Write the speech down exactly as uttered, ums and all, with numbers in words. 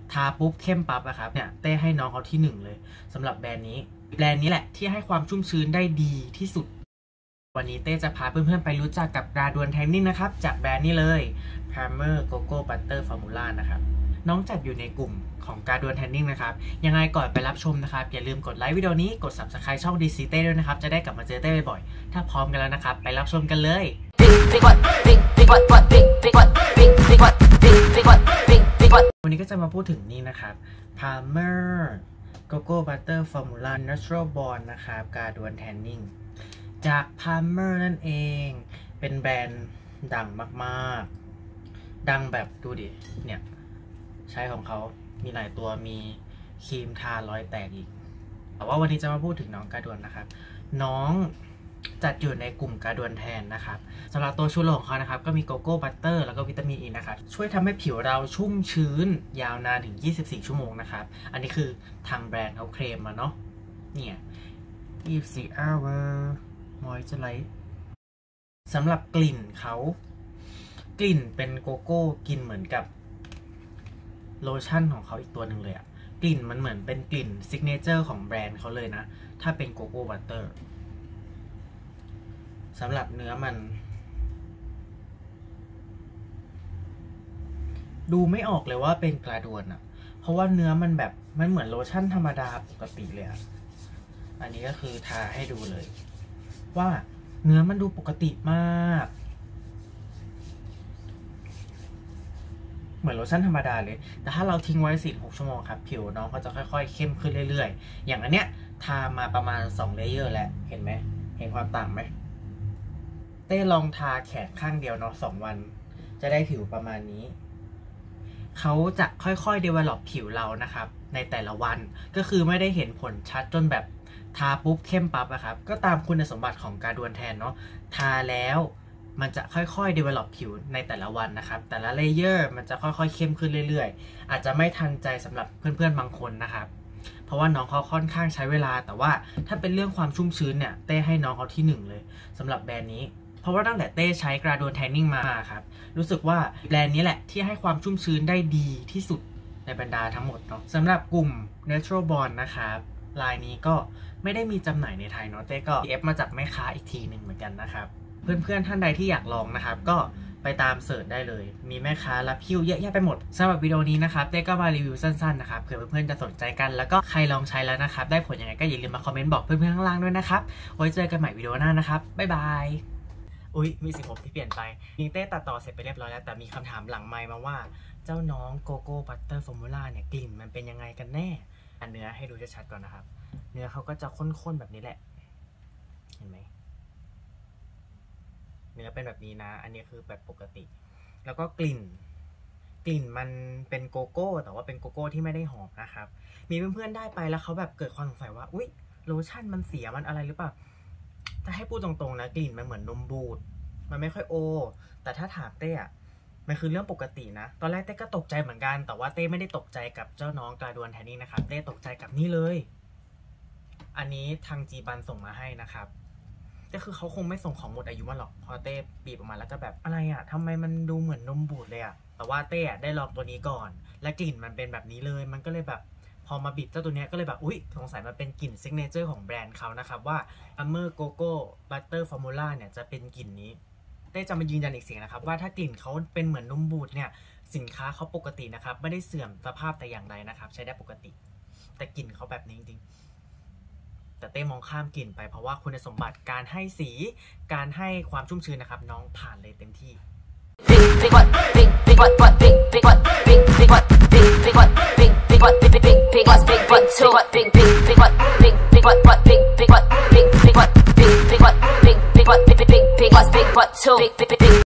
ทาปุ๊บเข้มปั๊บนะครับเนี่ยเต้ให้น้องเขาที่หนึ่งเลยสำหรับแบรนด์นี้แบรนด์นี้แหละที่ให้ความชุ่มชื้นได้ดีที่สุดวันนี้เต้จะพาเพื่อนๆไปรู้จักกับกราดวนแทนนิ่งนะครับจากแบรนด์นี้เลย Primer Cocoa Butter Formula นะครับน้องจัดอยู่ในกลุ่มของกราดวนแทนนิ่งนะครับยังไงก่อนไปรับชมนะครับอย่าลืมกดไลค์วิดีโอนี้กด ซับสไครบ์ ช่อง ดี ซี เต้ด้วยนะครับจะได้กลับมาเจอเต้บ่อยๆถ้าพร้อมกันแล้วนะครับไปรับชมกันเลยวันนี้ก็จะมาพูดถึงนี่นะครับ Primer Cocoa Butter Formula Natural Bond นะครับกราดวนแทนนิ่งจาก Primer นั่นเองเป็นแบรนด์ดังมากๆดังแบบดูดิเนี่ยใช้ของเขามีหลายตัวมีครีมทารอยแตกอีกแต่ว่าวันนี้จะมาพูดถึงน้องกราดวนนะครับน้องจัดอยู่ในกลุ่มกราดวนแทนนะครับสำหรับตัวชูโรของเขานะครับก็มีโกโก้บัตเตอร์แล้วก็วิตามินอีนะครับช่วยทำให้ผิวเราชุ่มชื้นยาวนานถึงยี่สิบสี่ชั่วโมงนะครับอันนี้คือทางแบรนด์เขาเคลมมาเนาะเนี่ยยี่สิบสี่ hour moisturize สำหรับกลิ่นเขากลิ่นเป็นโกโก้กลิ่นเหมือนกับโลชั่นของเขาอีกตัวหนึ่งเลยอะกลิ่นมันเหมือนเป็นกลิ่นซิกเนเจอร์ของแบรนด์เขาเลยนะถ้าเป็นโกโก้บัตเตอร์สำหรับเนื้อมันดูไม่ออกเลยว่าเป็นกราดวนอะเพราะว่าเนื้อมันแบบมันเหมือนโลชั่นธรรมดาปกติเลยอะอันนี้ก็คือทาให้ดูเลยว่าเนื้อมันดูปกติมากเหมือนโลชั่นธรรมดาเลยแต่ถ้าเราทิ้งไว้ สี่ถึงหก ชั่วโมงครับผิวน้องก็จะค่อยๆเข้มขึ้นเรื่อยๆอย่างอันเนี้ยทามาประมาณสองเลเยอร์แล้วเห็นไหมเห็นความต่างไหมเต้ลองทาแขนข้างเดียวเนาะสองวันจะได้ผิวประมาณนี้เขาจะค่อยๆ develop ผิวเรานะครับในแต่ละวันก็คือไม่ได้เห็นผลชัดจนแบบทาปุ๊บเข้มปั๊บอะครับก็ตามคุณสมบัติของกราดวนแทนเนาะทาแล้วมันจะค่อยๆ develop ผิวในแต่ละวันนะครับแต่ละเลเยอร์มันจะค่อยๆเข้มขึ้นเรื่อยๆอาจจะไม่ทันใจสำหรับเพื่อนๆบางคนนะครับเพราะว่าน้องเขาค่อนข้างใช้เวลาแต่ว่าถ้าเป็นเรื่องความชุ่มชื้นเนี่ยเต้ให้น้องเขาที่หนึ่งเลยสำหรับแบรนด์นี้เพราะว่าตั้งแต่เต้ใช้กราดวนแทนนิ่งมาครับรู้สึกว่าแบรนด์นี้แหละที่ให้ความชุ่มชื้นได้ดีที่สุดในบรรดาทั้งหมดเนาะสำหรับกลุ่ม Natural Bond นะครับลายนี้ก็ไม่ได้มีจำหน่ายในไทยเนาะเต้ก็ เอฟ มาจากแม่ค้าอีกทีหนึ่งเหมือนกันนะครับเพื่อนๆท่านใดที่อยากลองนะครับก็ไปตามเสิร์ชได้เลยมีแม่ค้ารับคิวเยอะแยะไปหมดสำหรับวิดีโอนี้นะครับเต้ก็มารีวิวสั้นๆนะครับเผื่อเพื่อนๆจะสนใจกันแล้วก็ใครลองใช้แล้วนะครับได้ผลยังไงก็อย่าลืมมาคอมเมนต์บอกเพื่อนๆข้างล่างด้วยนะครับไว้เจอกันใหม่วิดีโอหน้านะครับบ๊ายบายอุ้ยมีสีผมที่เปลี่ยนไปยิงเต้ตัดต่อเสร็จไปเรียบร้อยแล้วแต่มีคำถามหลังไมค์มาว่าเจ้าน้องโกโก้บัตเตอร์ฟอร์มูล่าเนี่ยกลิ่นมันเป็นยังไงกันแน่อันเนื้อให้ดูชัดๆก่อนนะครับเนื้อเขาก็จะข้นๆแบบนี้แหละเห็นไหมเนื้อเป็นแบบนี้นะอันนี้คือแบบปกติแล้วก็กลิ่นกลิ่นมันเป็นโกโก้แต่ว่าเป็นโกโก้ที่ไม่ได้หอมนะครับมีเพื่อนๆได้ไปแล้วเขาแบบเกิดความสงสัยว่าอุ๊ยโลชั่นมันเสียมันอะไรหรือเปล่าถ้าให้พูดตรงๆนะกลิ่นมันเหมือนนมบูดมันไม่ค่อยโอแต่ถ้าถามเต้อะมันคือเรื่องปกตินะตอนแรกเต้ก็ตกใจเหมือนกันแต่ว่าเต้ไม่ได้ตกใจกับเจ้าน้องกราดวนแทนนิ่งนะครับเต้ตกใจกับนี่เลยอันนี้ทางจีบันส่งมาให้นะครับก็คือเขาคงไม่ส่งของหมดอายุมาหรอกพอเต้ปีบออกมาแล้วก็แบบอะไรอ่ะทำไมมันดูเหมือนนมบูดเลยอ่ะแต่ว่าเต้ได้ลองตัวนี้ก่อนและกลิ่นมันเป็นแบบนี้เลยมันก็เลยแบบพอมาบีบเจ้าตัวนี้ก็เลยแบบอุ๊ยสงสัยมันเป็นกลิ่นซิกเนเจอร์ของแบรนด์เขานะครับว่า Primer Cocoa Butter Formula เนี่ยจะเป็นกลิ่นนี้เต้จะมายืนยันอีกเสียงนะครับว่าถ้ากลิ่นเขาเป็นเหมือนนมบูดเนี่ยสินค้าเขาปกตินะครับไม่ได้เสื่อมสภาพแต่อย่างใดนะครับใช้ได้ปกติแต่กลิ่นเขาแบบนี้จริงแต่เต้มองข้ามกลิ่นไปเพราะว่าคุณสมบัติการให้สีการให้ความชุ่มชื้นนะครับน้องผ่านเลยเต็มที่